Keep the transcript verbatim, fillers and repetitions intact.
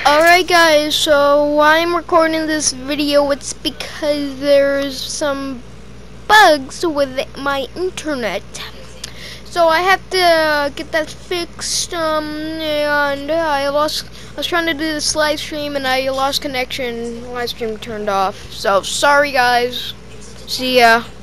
Alright guys, so why I'm recording this video, it's because there's some bugs with my internet. So I have to get that fixed, um, and I lost, I was trying to do this live stream and I lost connection, live stream turned off. So sorry guys, see ya.